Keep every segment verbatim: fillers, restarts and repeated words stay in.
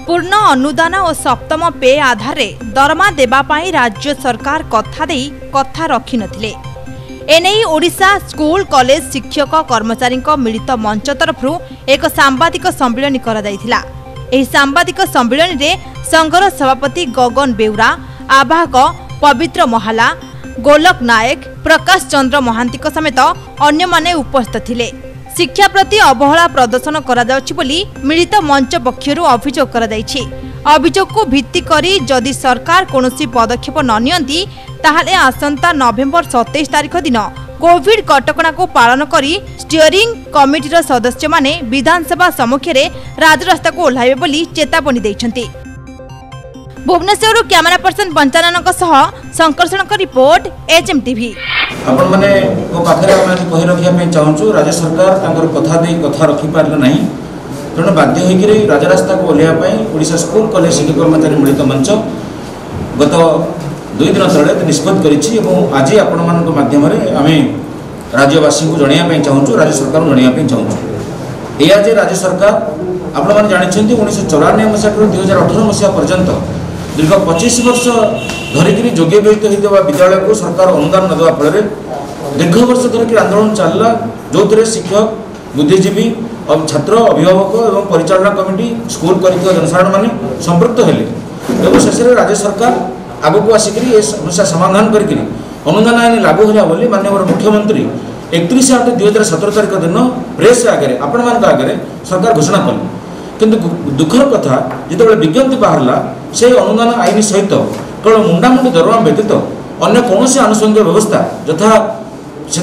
पूर्ण अनुदान और सप्तम पे आधार दरमा देवाई राज्य सरकार कथा दे कथा रखि नथिले। एने ओडिशा स्कूल कॉलेज शिक्षक कर्मचारी मिलित मंच तरफ एक सांबादिक सम्मेलन करा जायथिला। एही सांबादिक सम्मेलन रे संघर सभापति गगन बेउरा, आवाहक पवित्र महाला, गोलक नायक, प्रकाश चंद्र महांती समेत अन्य माने उपस्थित थिले। शिक्षा प्रति अवहेला प्रदर्शन करा जाउछि बोली मिलित मंच पक्षरु अभियोग करा जायछि। अभियोग को भित्ति करी जदि सरकार कोनोसी पदक्षेप न नियंती ताहाले आसंता नवेम्बर सत्ताईस तारिख दिन कोविड कटकणा को पालन करी स्टीयरिंग कमिटीर सदस्य माने विधानसभा सम्मुखें राजरास्ता को ओह्लाइबे बोली चेतावनी दैछन्ति। Bhubaneswar camera person Panchanan Sankarshan report HM TV. आपण माने को पाखरे आपण कहि रखिया पे चाहूछु राज्य सरकार तांकर कथा दे कथा रखि पारले नाही, तेणु बाध्य होइकरी राजरास्ता को ओलिया पई ओडिशा स्कूल कॉलेज शिक्षक कर्मचारी मिलित मंच गत दुई दिन तले निष्पत्ति करिछि एवं आज आपण मानक माध्यम रे आमे राज्यवासी को जणिया पे चाहूछु, राज्य सरकार को जणिया पे चाहूछु। एया जे राज्य सरकार आपण माने जानिछन्ती उन्नीस सौ चौरानवे मसीहा दुई हजार अठारह मसीहा पर्यंत दीर्घ पच्चीस वर्ष धरिकी जोगे व्यस्त होता विद्यालय को सरकार अनुदान न देवा फल दीर्घ वर्ष धरिकी आंदोलन चलला, जो शिक्षक, बुद्धिजीवी, छात्र, अभिभावक और परिचालना कमिटी, स्कूल कर जनसाधारण माने संपृक्त हेले। शेष में राज्य सरकार आग को आसिक समस्या समाधान करके अनुदान आईन लागू होला बोली माननीय मुख्यमंत्री एकतीस आठ दुई हजार सतर तारिख दिन प्रेस आगे आपण मान आगे सरकार घोषणा कले। किंतु दुखर कथा जिते विज्ञप्ति बाहरला से अनुदान आईन सहित केवल मुंडामुंडी दरमा व्यतीत अन्य कौन आनुषंगिक व्यवस्था यथा से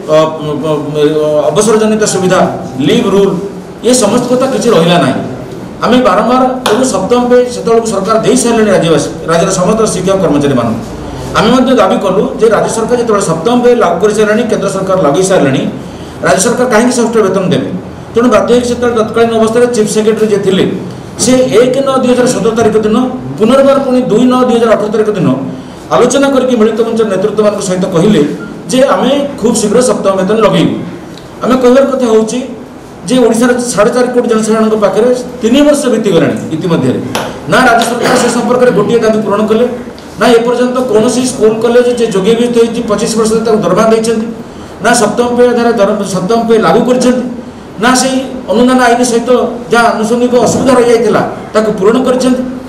अवसर जनित सुविधा, लीव रूल, ये समस्त कथा किसी रहा ना। आम बारंबार जो सप्तम पे से सरकार दे सारे राज्यवासी राज्य समस्त शिक्षक कर्मचारी मान आम दाबी कलु जे राज्य सरकार जो सप्तम पे लागू कर सारे केन्द्र सरकार लगे सारे राज्य सरकार कहीं षष्ठ वेतन देवे। तेणु बाध्य तत्कालीन अवस्था चीफ सेक्रेटरी जे थे से एक नौ दुई हजार सतर तारिख दिन पुनर्बार पुणी दुई नौ दुई हजार अठर तारिख दिन आलोचना करके मिलित मंच नेतृत्व मान सहित कहले जे आम खूब शीघ्र सप्तम वेतन लगेबू। आम कहर कथा हूँ जे ओडिशार साढ़े चार कोटी जनसाधारण पाखे तीन वर्ष बीतीगला इतिमध्य ना राज्य सरकार से संपर्क में गोटे दाबी पूरण कले ना एपर्यंत कौन स्कूल कॉलेज जे जोगे व्यस्त होती पच्चीस वर्ष दरमा देते ना सप्तम पे आधार सप्तम पे लागू कर ना से अनुदान आईन सहित जहाँ आनुषंगिक असुविधा रही जाता पूरण कर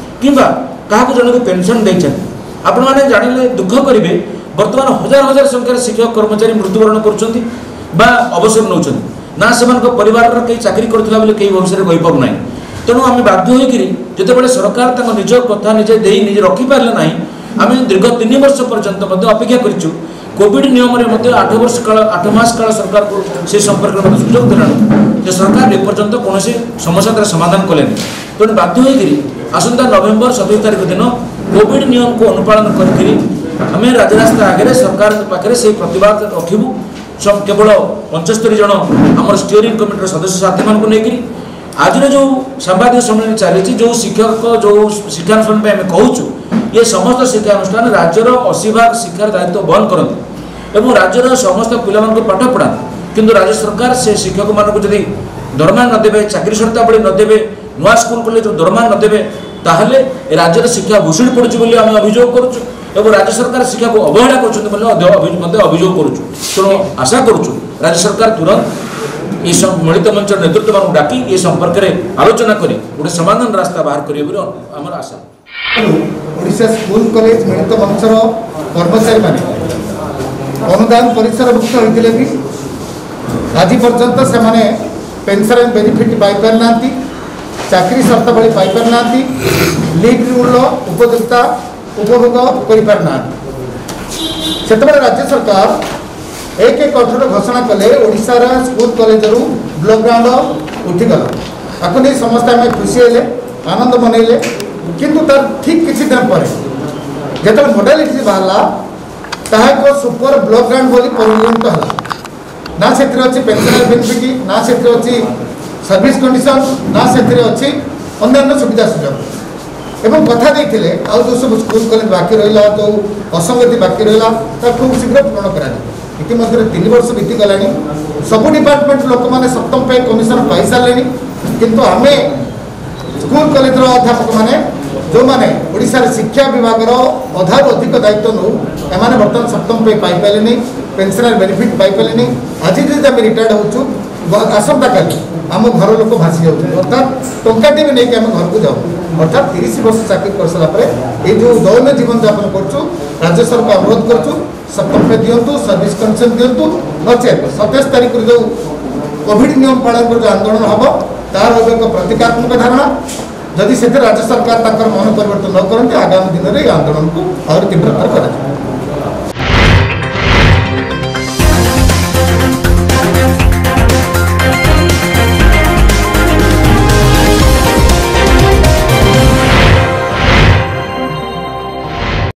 जन को पेंशन देते। आपण मैंने जानिले दुख करेंगे बर्तमान हजार हजार संख्यार शिक्षक कर्मचारी मृत्युवरण कर अवसर नौ ना से परिवार कई चाकरी करथिला बेले कई भविष्य रही पार ना। तेणु आम बाध्य होकर जितेबाला सरकार तक निज कथा निजे दे निजे रखिपारे ना आम दीर्घ तीन वर्ष पर्यंत अपेक्षा करूँ। कोविड नियम रे आठ वर्ष काल आठ मास काल सरकार को से संपर्क में सुझाव देना सरकार एपर्यंत कौन समस्या समाधान कले। तेणु बाध्य होकर आसंता नवेम्बर सतैश तारिख दिन कोविड नियम को अनुपालन करके आम राजरास्ता आगे सरकार पाखे से प्रतिवाद रखू। सब केवल पंचस्तरी जन आम स्टीयरिंग कमिटी सदस्य साथी मान लेकर आज जो सांबादिक सम्मेलन चली जो शिक्षक जो शिक्षानुष्ठान आम कहूँ ये समस्त शिक्षानुष्ठान राज्यर अशी भाग शिक्षार दायित्व बहन करते और राज्यर समस्त पिला पाठ पढ़ा किंतु राज्य सरकार से शिक्षक मानक जदि दरमा नदेवे चाकरी शर्ता बड़ी नदेवे नुआ स्कूल कॉलेज दरमा नदेवे ताहले राज्यर शिक्षा भूषुड़ी पड़े आम अभियोग करुँ राज्य सरकार शिक्षा को अवहेला कर अभियोग करुँ। तेणु आशा करुँ राज्य सरकार तुरंत ये मिलित मंच नेतृत्व मान डाकी ये संपर्क में आलोचना करी गोटे समाधान रास्ता बाहर करेंगे आम आशा। ओडिशा स्कूल कॉलेज मिलित मंचर कर्मचारी माने अनुदान परिसरभुक्त होते भी आज पर्यंत से पेंशन बेनिफिट पाइपार ना, चाकरी शर्तावली पाइपार ना, लीव रूल उपयुक्ता उपभोग करना। से राज्य सरकार एक एक कठोर घोषणा कले ओडिशार स्कूल कॉलेज रु ब्लॉक ग्राउंड उठीगला ताको नहीं समस्त आम खुशी हेले आनंद मनइले। किंतु तार ठीक किसी दिन पर जो मॉडलिटी बाहरला ताको सुपर ब्लॉक ग्राउंड बोली परिगणित है ना से पेंशनर बेनिफिट ना से सर्विस कंडीशन ना से अन्य सुविधा सुझाव एवं कथा देते आउ जो सब स्कूल कॉलेज बाकी रहा जो असंगति बाकी रहा खूब शीघ्र पूरण करा। इतिमध्य तीन वर्ष बीतीगला सब डिपार्टमेंट लोक मैंने सप्तम पे कमिशन पाई सारे किंतु आम स्कूल कॉलेज अध्यापक मैंने जो मैंने ओडिशा शिक्षा विभाग अधार अधिक दायित्व नौ एम बर्तमान सप्तम पे पाइपारे नहीं पेंशनर बेनिफिट पाइपारे नहीं आज जब आम रिटायर्ड हो आसंता काली आम घर लोक भासी जाऊँ अर्थात टंकाटे भी नहीं आम घर को जाऊँ अर्थात तीस वर्ष चाकरी कर सारापर ये जो दैन्य जीवन यापन करूँ राज्य सरकार अनुरोध करूँ सप्तम पे दिंतु सर्विस कनेक्शन दिंतु नचेत सतैश तारीख जो कोविड नियम पालन कर जो आंदोलन हम तार एक प्रतीकात्मक धारणा जदि से राज्य सरकार मन परिवर्तन न करते आगामी दिन में आंदोलन को और तीव्रतर कर